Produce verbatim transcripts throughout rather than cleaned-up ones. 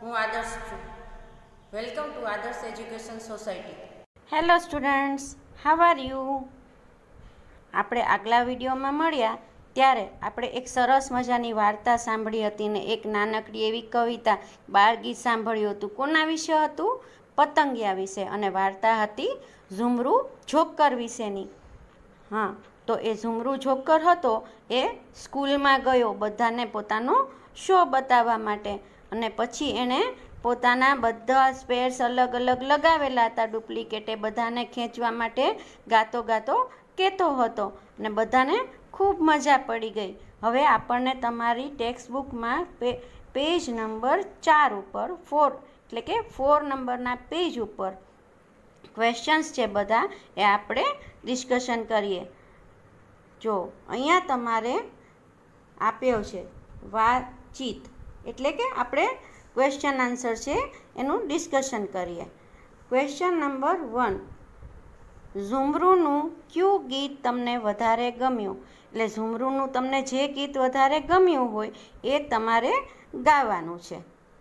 હું આદર્શ છું. Welcome to Adarsh education society. Hello students, how are you? આપણે આગલા વિડીયોમાં મળ્યા ત્યારે આપણે એક સરસ મજાની વાર્તા સાંભળી હતી ને એક નાનકડી એવી કવિતા બાળગીત સાંભળ્યું હતું. કોના વિશે હતું? પતંગિયા વિશે. અને વાર્તા હતી ઝુમરૂ જોકર વિશેની. હા, તો એ ઝુમરૂ જોકર હતો એ સ્કૂલમાં ગયો બધાને પોતાનો શો બતાવવા માટે, અને પછી એણે પોતાના બધા સ્પેર્સ અલગ અલગ લગાવેલા હતા ડુપ્લિકેટ, એ બધાને ખેંચવા માટે ગાતો ગાતો કહેતો હતો અને બધાને ખૂબ મજા પડી ગઈ. હવે આપણને તમારી ટેક્સ્ટ બુકમાં પે પેજ નંબર ચાર ઉપર ફોર એટલે કે ફોર નંબરના પેજ ઉપર ક્વેશ્ચન્સ છે બધા એ આપણે ડિસ્કશન કરીએ. જો અહીંયા તમારે આપ્યો છે વાતચીત, એટલે કે આપણે ક્વેશ્ચન આન્સર છે એનું ડિસ્કશન કરીએ. ક્વેશ્ચન નંબર વન, ઝુમરૂનું કયું ગીત તમને વધારે ગમ્યું? એટલે ઝુમરૂનું તમને જે ગીત વધારે ગમ્યું હોય એ તમારે ગાવાનું છે.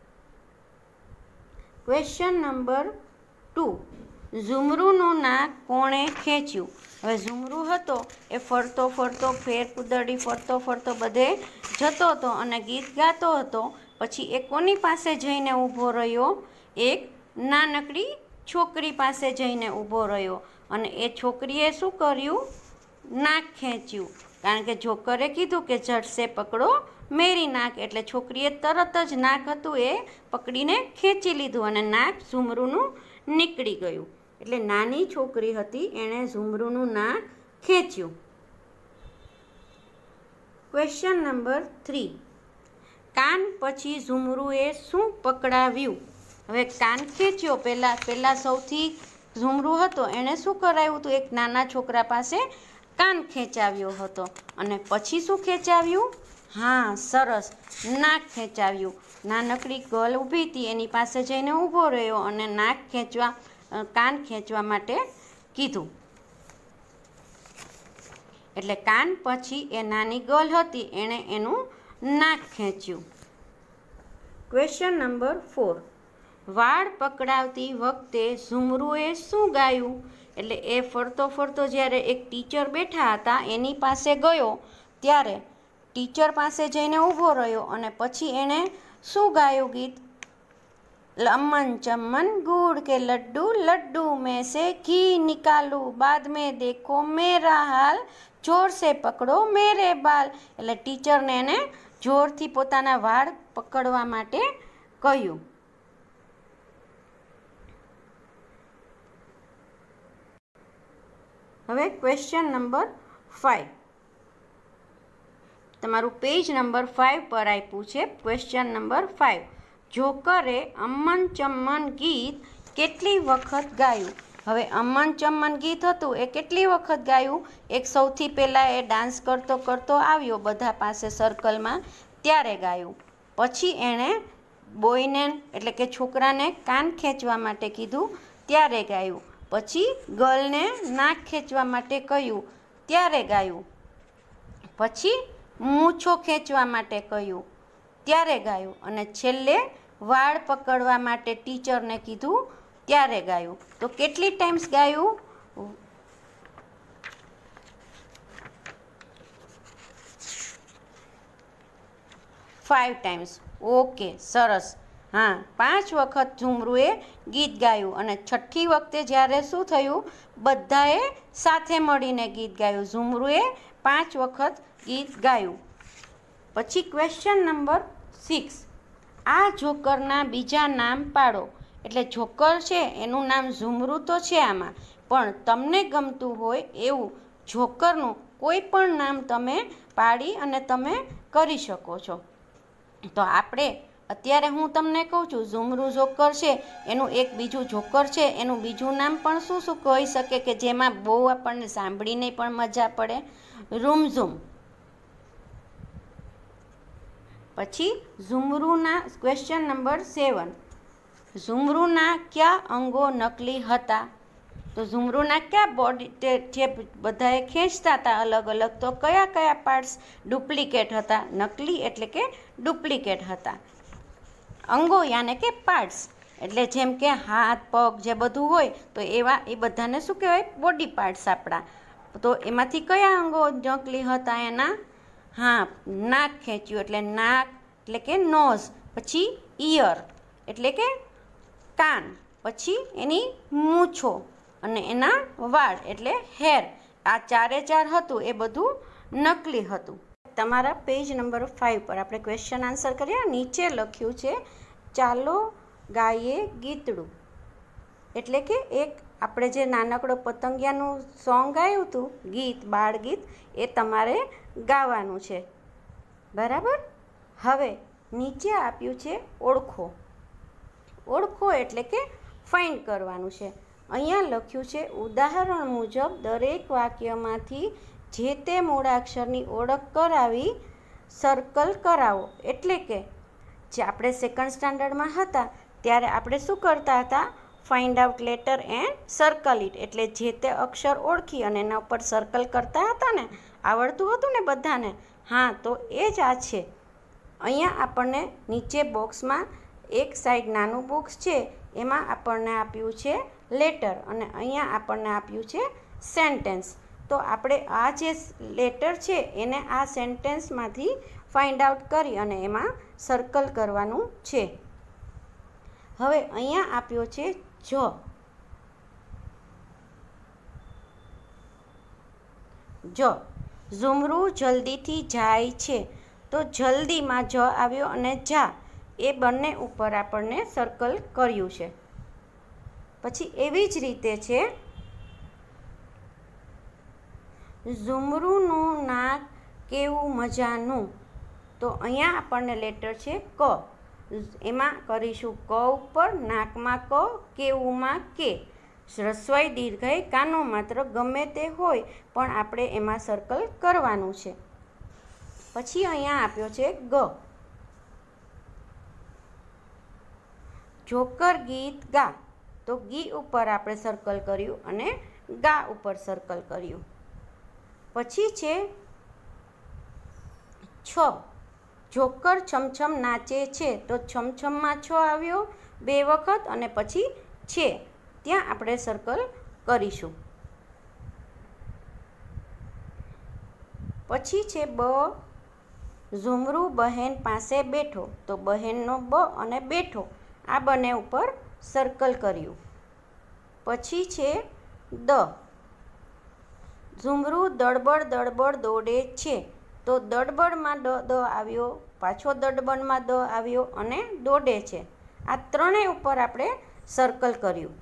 ક્વેશ્ચન નંબર ટુ, ઝુમરૂનું નાક કોણે ખેંચ્યું? હવે ઝુમરૂ હતો એ ફરતો ફરતો ફેર કુદરડી ફરતો ફરતો બધે જતો હતો અને ગીત ગાતો હતો. પછી એ કોની પાસે જઈને ઊભો રહ્યો? એક નાનકડી છોકરી પાસે જઈને ઊભો રહ્યો અને એ છોકરીએ શું કર્યું? નાક ખેંચ્યું. કારણ કે જોકરે કીધું કે ઝટસે પકડો મેરી નાક, એટલે છોકરીએ તરત જ નાક હતું એ પકડીને ખેંચી લીધું અને નાક ઝુમરૂનું નીકળી ગયું. એટલે નાની છોકરી હતી એણે ઝુમરૂનું નાક ખેંચ્યું. ક્વેશ્ચન નંબર થ્રી, કાન પછી ઝુમરૂએ શું પકડાવ્યું? હવે કાન ખેંચ્યો, પહેલાં પહેલાં સૌથી ઝુમરૂ હતો એણે શું કરાવ્યું હતું? એક નાના છોકરા પાસે કાન ખેંચાવ્યો હતો. અને પછી શું ખેંચાવ્યું? હા, સરસ, નાક ખેંચાવ્યું. નાનકડી ગર્લ ઊભી હતી એની પાસે જઈને ઊભો રહ્યો અને નાક ખેંચવા કાન ખેંચવા માટે કીધું. એટલે કાન પછી એ નાની ગર્લ હતી એણે એનું નાક ખેંચ્યું. ક્વેશ્ચન નંબર ફોર, વાળ પકડાવતી વખતે ઝુમરૂએ શું ગાયું? એટલે એ ફરતો ફરતો જ્યારે એક ટીચર બેઠા હતા એની પાસે ગયો ત્યારે ટીચર પાસે જઈને ઊભો રહ્યો અને પછી એણે શું ગાયું ગીત? અમન ચમન ગુડ કે લડ્ડू लड्डू में से घी निकालूं, बाद में देखो मेरा हाल, जोर से पकड़ो मेरे बाल. એટલે ટીચરને એને જોરથી પોતાના વાળ પકડવા માટે કહ્યું. હવે ક્વેશ્ચન નંબર ફાઇવ, તમારું પેજ નંબર ફાઇવ પર આપ્યું છે. ક્વેશ્ચન નંબર ફાઇવ, જોકરે અમન ચમન ગીત કેટલી વખત ગાયું? હવે અમન ચમન ગીત હતું એ કેટલી વખત ગાયું? એક સૌથી પહેલાં એ ડાન્સ કરતો કરતો આવ્યો બધા પાસે સર્કલમાં ત્યારે ગાયું. પછી એણે બોયને એટલે કે છોકરાને કાન ખેંચવા માટે કીધું ત્યારે ગાયું. પછી ગર્લને નાક ખેંચવા માટે કહ્યું ત્યારે ગાયું. પછી મૂછો ખેંચવા માટે કહ્યું ત્યારે ગાયું. અને છેલ્લે વાળ પકડવા માટે ટીચરને કીધું ત્યારે ગાયું. તો કેટલી ટાઈમ્સ ગાયું? Five times. ઓકે, સરસ. હા, પાંચ વખત ઝુમરૂએ ગીત ગાયું અને છઠ્ઠી વખતે જ્યારે શું થયું? બધાએ સાથે મળીને ગીત ગાયું. ઝુમરૂએ પાંચ વખત ગીત ગાયું. પછી ક્વેશ્ચન નંબર સિક્સ, આ જોકરના બીજા નામ પાડો. એટલે જોકર છે એનું નામ ઝુમરૂ તો છે આમાં, પણ તમને ગમતું હોય એવું જોકરનું કોઈ પણ નામ તમે પાડી અને તમે કરી શકો છો. તો આપણે અત્યારે હું તમને કહું છું ઝુમરૂ જોકર છે એનું એક બીજું જોકર છે એનું બીજું નામ પણ શું શું કહી શકે કે જેમાં બહુ આપણને સાંભળીને પણ મજા પડે? રૂમઝૂમ. પછી ઝુમરૂના ક્વેશ્ચન નંબર સેવન, ઝુમરૂના કયા અંગો નકલી હતા? તો ઝુમરૂના કયા બોડી જે બધાએ ખેંચતા હતા અલગ અલગ, તો કયા કયા પાર્ટ્સ ડુપ્લિકેટ હતા? નકલી એટલે કે ડુપ્લિકેટ હતા. અંગો યાને કે પાર્ટ્સ, એટલે જેમ કે હાથ પગ જે બધું હોય તો એવા એ બધાને શું કહેવાય? બોડી પાર્ટ્સ આપણા. તો એમાંથી કયા અંગો નકલી હતા એના? હા, નાક ખેંચ્યું એટલે નાક એટલે કે નોઝ, પછી ઇયર એટલે કે કાન, પછી એની મૂછો અને એના વાળ એટલે હેર. આ ચારે ચાર હતું એ બધું નકલી હતું. તમારા પેજ નંબર ફાઇવ પર આપણે ક્વેશ્ચન આન્સર કરીએ. નીચે લખ્યું છે ચાલો ગાઈએ ગીતડું, એટલે કે એક આપણે જે નાનકડો પતંગિયાનું સોંગ ગાયું હતું, ગીત, બાળ ગીત, એ તમારે ગાવાનું છે. બરાબર. હવે નીચે આપ્યું છે ઓળખો. ઓળખો એટલે કે ફાઇન્ડ કરવાનું છે. અહીંયા લખ્યું છે ઉદાહરણ મુજબ દરેક વાક્યમાંથી જે તે મૂળાક્ષરની ઓળખ કરાવી સર્કલ કરાવો. એટલે કે જે આપણે સેકન્ડ સ્ટાન્ડર્ડમાં હતા ત્યારે આપણે શું કરતા હતા? Find out letter and circle it, એટલે જે તે અક્ષર ઓળખી અને એના ઉપર સર્કલ કરતા હતા ને. આવડતું હતું ને બધાને? હા, તો એ જ આ છે. અહીંયા આપણને નીચે બોક્સમાં એક સાઈડ નાનું બોક્સ છે, એમાં આપણને આપ્યું છે લેટર અને અહીંયા આપણને આપ્યું છે સેન્ટેન્સ. તો આપણે આ જે લેટર છે એને આ સેન્ટેન્સમાંથી ફાઇન્ડ આઉટ કરી અને એમાં સર્કલ કરવાનું છે. હવે અહીંયા આપ્યો છે જ. જ ઝુમરું જલ્દીથી જાય છે. તો જલ્દીમાં જ આવ્યો અને જા, એ બંને ઉપર આપણને સર્કલ કર્યું છે. પછી એવી જ રીતે છે ઝુમરુનું નાક કેવું મજાનું. તો અહીંયા આપણને લેટર છે ક, એમાં કરીશું ક ઉપર, નાકમાં ક, કેવુંમાં કે. રસ્વાઈ દીર્ઘાઈ કાનો માત્ર ગમે તે હોય પણ આપણે એમાં સર્કલ કરવાનું છે. પછી અહીંયા આપ્યો છે ગ. જોકર ગીત ગા. તો ગી ઉપર આપણે સર્કલ કર્યું અને ગા ઉપર સર્કલ કર્યું. પછી છે છ. જોકર છમછમ નાચે છે. તો છમછમમાં છ આવ્યો બે વખત અને પછી છે, ત્યાં આપણે સર્કલ કરીશું. પછી છે બ. ઝુમરું બહેન પાસે બેઠો. તો બહેનનો બ અને બેઠો આ બંને ઉપર સર્કલ કર્યું. પછી છે દ. ઝુમરું દડબડ દડબડ દોડે છે. તો દડબડમાં ડ દ આવ્યો, પાછો દડબડમાં દ આવ્યો અને દોડે છે. આ ત્રણેય ઉપર આપણે સર્કલ કર્યું.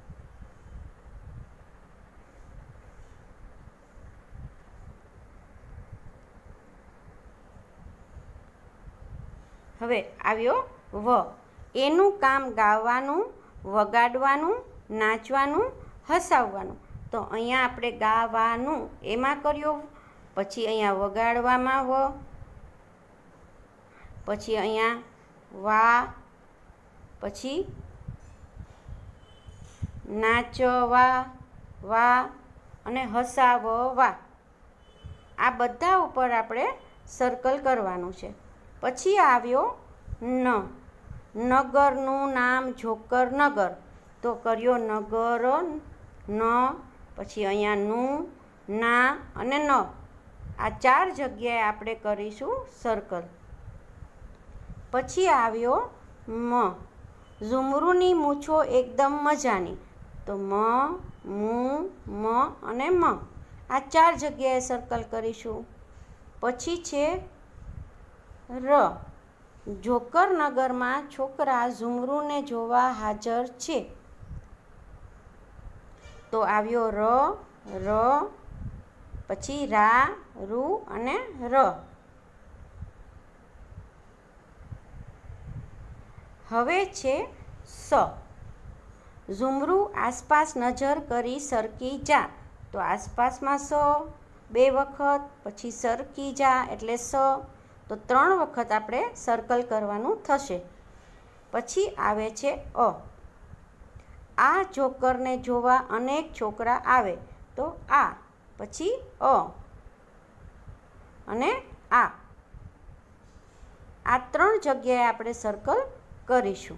હવે આવ્યો વ. એનું કામ ગાવાનું, વગાડવાનું, નાચવાનું, હસાવવાનું. તો અહીંયા આપણે ગાવાનું એમાં કર્યો, પછી અહીંયા વગાડવામાં વ, પછી અહીંયા વા, પછી નાચવા વા અને હસાવવા. આ બધા ઉપર આપણે સર્કલ કરવાનું છે. પછી આવ્યો ન. નગરનું નામ જોકર નગર. તો કર્યો નગર ન, પછી અહીંયા નું, ના અને ન. આ ચાર જગ્યાએ આપણે કરીશું સર્કલ. પછી આવ્યો મ. ઝુમરુની મૂછો એકદમ મજાની. તો મ, મું, મ અને મ. આ ચાર જગ્યાએ સર્કલ કરીશું. પછી છે ર. જોકર નગરમાં છોકરા ઝુમરુને જોવા હાજર છે. તો આવ્યો ર, ર, પછી રા, રૂ અને ર. હવે છે સ. ઝુમરું આસપાસ નજર કરી સરકી જા. તો આસપાસમાં સ બે વખત, પછી સરકી જા એટલે સ. તો ત્રણ વખત આપણે સર્કલ કરવાનું થશે. પછી આવે છે અ. આ જોકરને જોવા અનેક છોકરા આવે. તો આ, પછી અ અને આ. આ ત્રણ જગ્યાએ આપણે સર્કલ કરીશું.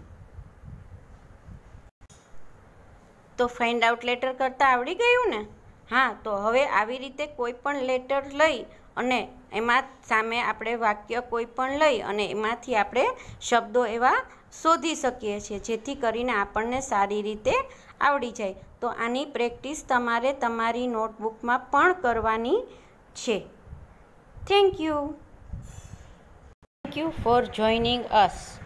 તો ફાઇન્ડ આઉટ લેટર કરતાં આવડી ગયું ને? હા, તો હવે આવી રીતે કોઈ પણ લેટર લઈ અને એમાં સામે આપણે વાક્ય કોઈ પણ લઈ અને એમાંથી આપણે શબ્દો એવા શોધી શકીએ છીએ જેથી કરીને આપણને સારી રીતે આવડી જાય. તો આની પ્રેક્ટિસ તમારે તમારી નોટબુકમાં પણ કરવાની છે. Thank you. Thank you for joining us.